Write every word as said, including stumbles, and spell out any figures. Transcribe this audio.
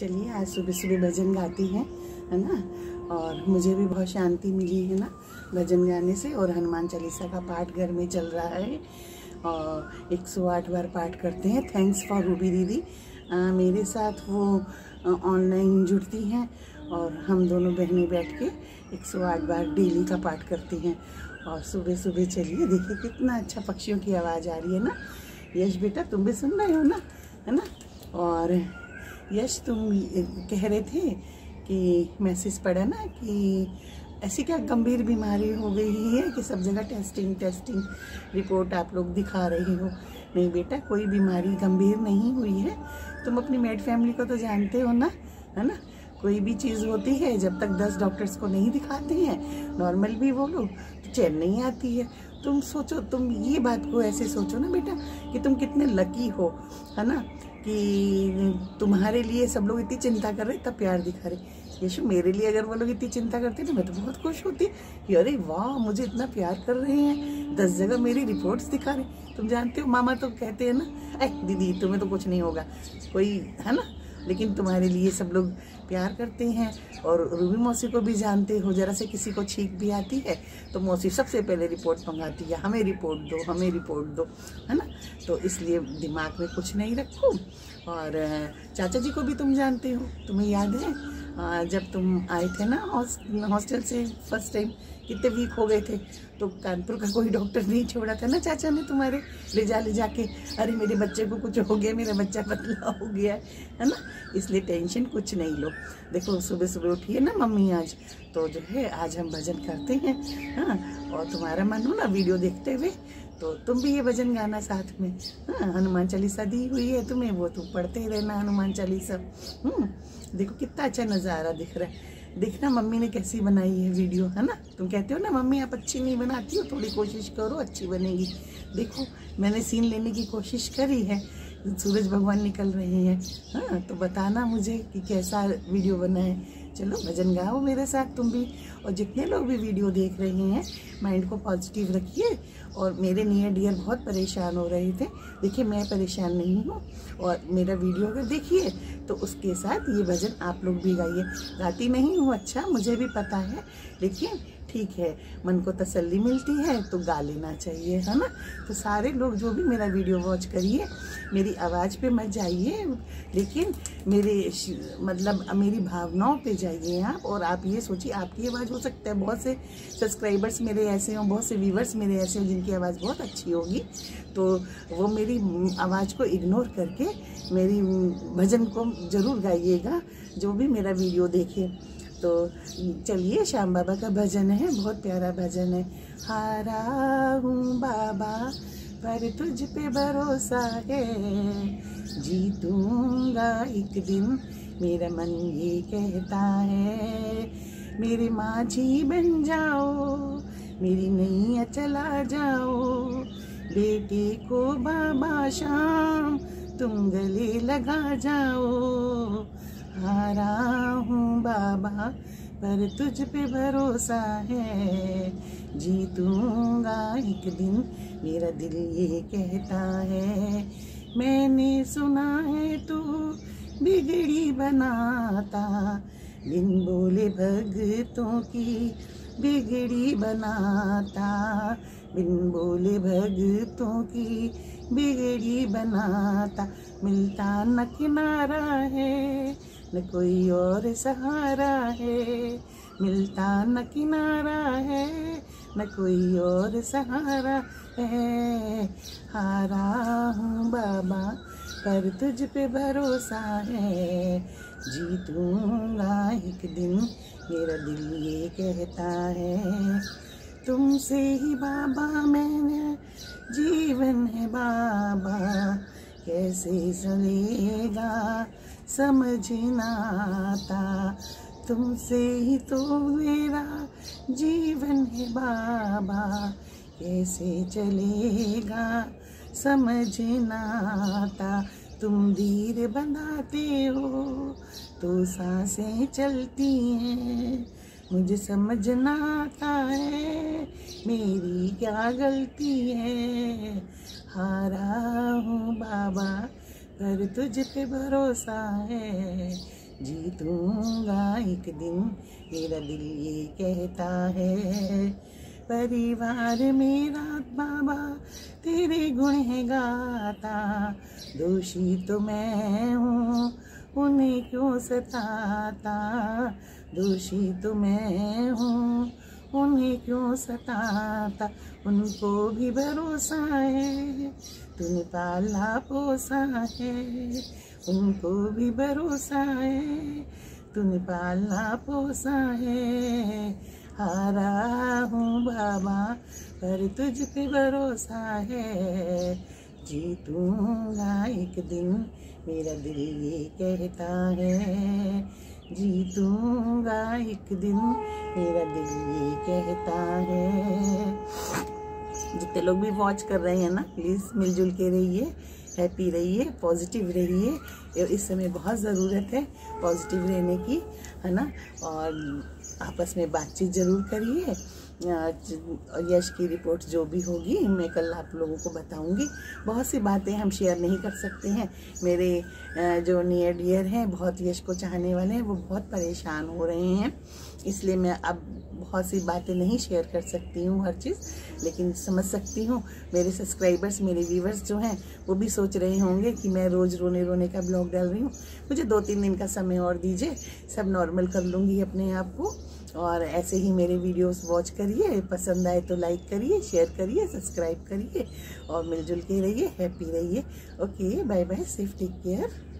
चलिए आज सुबह सुबह भजन गाती हैं, है ना। और मुझे भी बहुत शांति मिली है ना भजन गाने से। और हनुमान चालीसा का पाठ घर में चल रहा है और एक सौ आठ बार पाठ करते हैं। थैंक्स फॉर रूबी दीदी, आ, मेरे साथ वो ऑनलाइन जुड़ती हैं और हम दोनों बहनें बैठ के एक सौ आठ बार डेली का पाठ करती हैं। और सुबह सुबह चलिए देखिए कितना अच्छा पक्षियों की आवाज़ आ रही है ना। यश बेटा तुम भी सुन रहे हो ना, है ना। और यश तुम कह रहे थे कि मैसेज पढ़ा ना कि ऐसी क्या गंभीर बीमारी हो गई है कि सब जगह टेस्टिंग टेस्टिंग रिपोर्ट आप लोग दिखा रहे हो। नहीं बेटा, कोई बीमारी गंभीर नहीं हुई है। तुम अपनी मेड फैमिली को तो जानते हो ना, है ना। कोई भी चीज़ होती है जब तक दस डॉक्टर्स को नहीं दिखाते हैं, नॉर्मल भी वो लोग, तो चैन नहीं आती है। तुम सोचो, तुम ये बात को ऐसे सोचो ना बेटा कि तुम कितने लकी हो, है ना, कि तुम्हारे लिए सब लोग इतनी चिंता कर रहे, इतना प्यार दिखा रहे। यशु, मेरे लिए अगर वो लोग इतनी चिंता करते तो मैं तो बहुत खुश होती कि अरे वाह मुझे इतना प्यार कर रहे हैं, दस जगह मेरी रिपोर्ट्स दिखा रहे। तुम जानते हो मामा तो कहते हैं ना, अरे दीदी तुम्हें तो कुछ नहीं होगा, कोई, है ना। लेकिन तुम्हारे लिए सब लोग प्यार करते हैं। और रूबी मौसी को भी जानते हो, जरा से किसी को छींक भी आती है तो मौसी सबसे पहले रिपोर्ट मंगाती है, हमें रिपोर्ट दो, हमें रिपोर्ट दो, है ना। तो इसलिए दिमाग में कुछ नहीं रखो। और चाचा जी को भी तुम जानते हो, तुम्हें याद है जब तुम आए थे ना हॉस्टल से फर्स्ट टाइम, कितने वीक हो गए थे, तो कानपुर का कोई डॉक्टर नहीं छोड़ा था ना चाचा ने तुम्हारे, ले जा ले जाके, अरे मेरे बच्चे को कुछ हो गया, मेरा बच्चा पतला हो गया, है ना। इसलिए टेंशन कुछ नहीं लो। देखो सुबह सुबह उठी है ना मम्मी आज, तो जो है आज हम भजन करते हैं, हाँ। और तुम्हारा मन हो ना वीडियो देखते हुए तो तुम भी ये भजन गाना साथ में, हाँ। हनुमान चालीसा दी हुई है तुम्हें, वो तुम पढ़ते ही रहना हनुमान चालीसा। हम्म देखो कितना अच्छा नज़ारा दिख रहा है। देखना मम्मी ने कैसी बनाई है वीडियो, है ना। तुम कहते हो ना मम्मी आप अच्छी नहीं बनाती हो, थोड़ी कोशिश करो अच्छी बनेगी। देखो मैंने सीन लेने की कोशिश करी है, सूरज भगवान निकल रहे हैं, हाँ। तो बताना मुझे कि कैसा वीडियो बना है। चलो भजन गाओ मेरे साथ तुम भी। और जितने लोग भी वीडियो देख रहे हैं, माइंड को पॉजिटिव रखिए। और मेरे नियर डियर बहुत परेशान हो रहे थे, देखिए मैं परेशान नहीं हूँ। और मेरा वीडियो अगर देखिए तो उसके साथ ये भजन आप लोग भी गाइए। गाती नहीं हूँ, अच्छा मुझे भी पता है, लेकिन ठीक है, मन को तसल्ली मिलती है तो गा लेना चाहिए, है ना। तो सारे लोग जो भी मेरा वीडियो वॉच करिए, मेरी आवाज़ पे मत जाइए, लेकिन मेरे मतलब मेरी भावनाओं पे जाइए आप। और आप ये सोचिए आपकी आवाज़ हो सकता है, बहुत से सब्सक्राइबर्स मेरे ऐसे हों, बहुत से व्यूवर्स मेरे ऐसे हों जिनकी आवाज़ बहुत अच्छी होगी, तो वो मेरी आवाज़ को इग्नोर करके मेरी भजन को ज़रूर गाइएगा, जो भी मेरा वीडियो देखे। तो चलिए श्याम बाबा का भजन है, बहुत प्यारा भजन है। हारा हूँ बाबा पर तुझ पे भरोसा है, जीतूंगा एक दिन मेरा मन ये कहता है। मेरे माझी बन जाओ, मेरी नैया चला जाओ, बेटे को बाबा शाम तुम गले लगा जाओ। हारा हूँ बाबा पर तुझ पे भरोसा है, जीतूंगा एक दिन मेरा दिल ये कहता है। मैंने सुना है तू बिगड़ी बनाता, बिन बोले भगतों की बिगड़ी बनाता, बिन बोले भगतों की बिगड़ी बनाता। मिलता न किनारा है न कोई और सहारा है, मिलता न किनारा है न कोई और सहारा है। हारा हूँ बाबा पर तुझ पे भरोसा है, जीतूंगा एक दिन मेरा दिल ये कहता है। तुमसे ही बाबा मैंने जीवन है बाबा, कैसे चलेगा समझना आता। तुमसे ही तो मेरा जीवन है बाबा, कैसे चलेगा समझना आता। तुम धीर बनाते हो तो सांसें चलती हैं, मुझे समझना आता है मेरी क्या गलती है। हारा हूँ बाबा पर तुझ पे भरोसा है, जीतूंगा एक दिन, मेरा दिल ये कहता है। परिवार मेरा बाबा तेरे गुण है गाता, दोषी तो मैं हूँ उन्हें क्यों सताता, दोषी तो मैं हूँ उन्हें क्यों सताता। उनको भी भरोसा है तूने पाला पोसा है, उनको भी भरोसा है तूने पाला पोसा है। हारा हूँ बाबा पर तुझ पे भरोसा है, जीतूंगा एक दिन, मेरा दिल ये कहता है। जीतूंगा एक दिन, मेरा दिल ये कहता है। जितने लोग भी वॉच कर रहे हैं ना, प्लीज़ मिलजुल के रहिए, हैप्पी रहिए, पॉजिटिव रहिए। इस समय बहुत ज़रूरत है पॉजिटिव रहने की, है ना। और आपस में बातचीत ज़रूर करिए। यश की रिपोर्ट जो भी होगी मैं कल आप लोगों को बताऊंगी। बहुत सी बातें हम शेयर नहीं कर सकते हैं। मेरे जो नियर डियर हैं, बहुत यश को चाहने वाले हैं, वो बहुत परेशान हो रहे हैं, इसलिए मैं अब बहुत सी बातें नहीं शेयर कर सकती हूँ हर चीज़, लेकिन समझ सकती हूँ मेरे सब्सक्राइबर्स, मेरे व्यूवर्स जो हैं वो भी सोच रहे होंगे कि मैं रोज़ रोने रोने का ब्लॉग डाल रही हूँ। मुझे दो तीन दिन का समय और दीजिए, सब नॉर्मल कर लूँगी अपने आप को। और ऐसे ही मेरे वीडियोस वॉच करिए, पसंद आए तो लाइक करिए, शेयर करिए, सब्सक्राइब करिए और मिलजुल के रहिए, हैप्पी रहिए। Okay, bye bye, safe, take care.